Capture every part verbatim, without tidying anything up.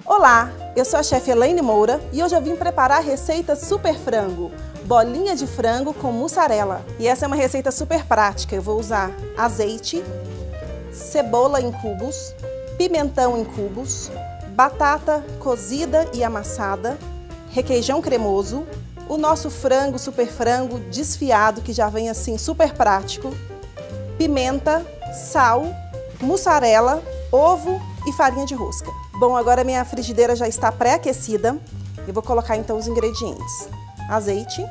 Olá, eu sou a chefe Elaine Moura e hoje eu vim preparar a receita Super Frango, bolinha de frango com mussarela. E essa é uma receita super prática, eu vou usar azeite, cebola em cubos, pimentão em cubos, batata cozida e amassada, requeijão cremoso, o nosso frango super frango desfiado que já vem assim super prático, pimenta, sal, mussarela, ovo e farinha de rosca. Bom, agora minha frigideira já está pré-aquecida. Eu vou colocar então os ingredientes. Azeite,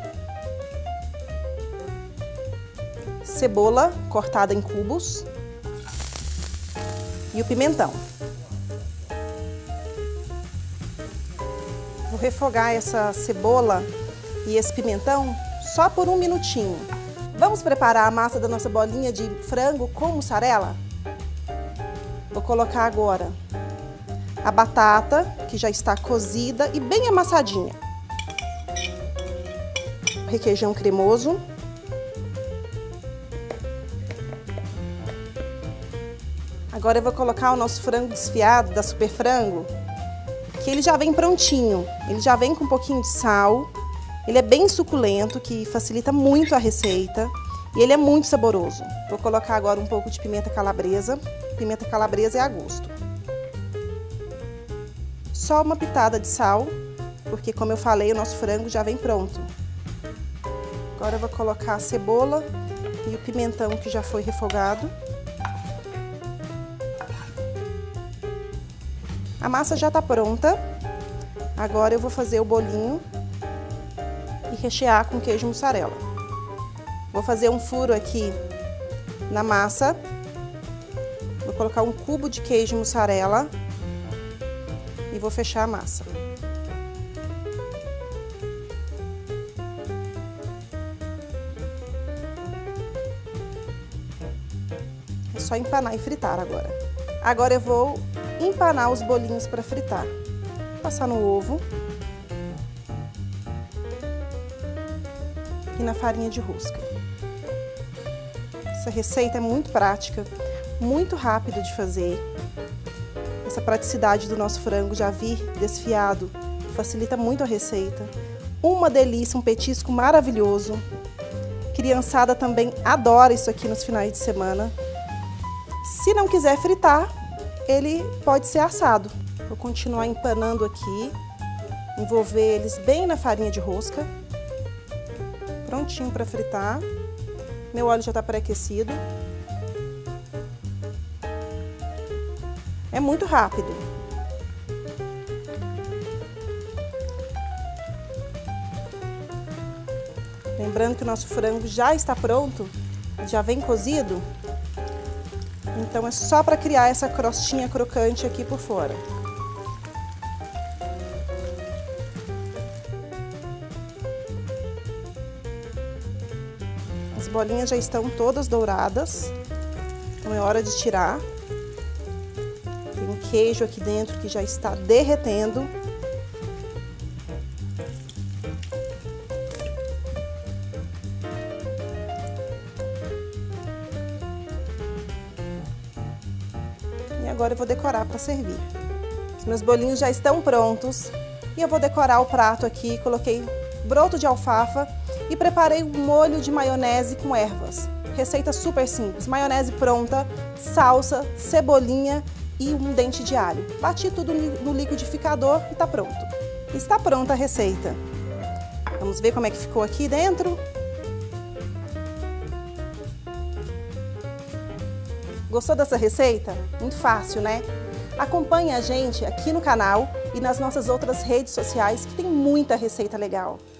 cebola cortada em cubos e o pimentão. Vou refogar essa cebola e esse pimentão só por um minutinho. Vamos preparar a massa da nossa bolinha de frango com mussarela? Vou colocar agora a batata, que já está cozida e bem amassadinha. Requeijão cremoso. Agora eu vou colocar o nosso frango desfiado da Super Frango, que ele já vem prontinho. Ele já vem com um pouquinho de sal. Ele é bem suculento, que facilita muito a receita. E ele é muito saboroso. Vou colocar agora um pouco de pimenta calabresa. Pimenta calabresa é a gosto. Só uma pitada de sal, porque como eu falei, o nosso frango já vem pronto. Agora eu vou colocar a cebola e o pimentão que já foi refogado. A massa já está pronta. Agora eu vou fazer o bolinho e rechear com queijo mussarela. Vou fazer um furo aqui na massa. Vou colocar um cubo de queijo mussarela e vou fechar a massa. É só empanar e fritar agora. Agora eu vou empanar os bolinhos para fritar. Passar no ovo e na farinha de rosca. Essa receita é muito prática, muito rápido de fazer. Essa praticidade do nosso frango já vir desfiado facilita muito a receita. Uma delícia, um petisco maravilhoso. Criançada também adora isso aqui nos finais de semana. Se não quiser fritar, ele pode ser assado. Vou continuar empanando aqui, envolver eles bem na farinha de rosca. Prontinho para fritar. Meu óleo já está pré-aquecido. É muito rápido. Lembrando que o nosso frango já está pronto, já vem cozido. Então é só para criar essa crostinha crocante aqui por fora. As bolinhas já estão todas douradas, então é hora de tirar. Tem um queijo aqui dentro que já está derretendo. E agora eu vou decorar para servir. Os meus bolinhos já estão prontos e eu vou decorar o prato aqui. Coloquei broto de alfafa e preparei um molho de maionese com ervas. Receita super simples. Maionese pronta, salsa, cebolinha e um dente de alho. Bati tudo no liquidificador e tá pronto. Está pronta a receita. Vamos ver como é que ficou aqui dentro. Gostou dessa receita? Muito fácil, né? Acompanhe a gente aqui no canal e nas nossas outras redes sociais que tem muita receita legal.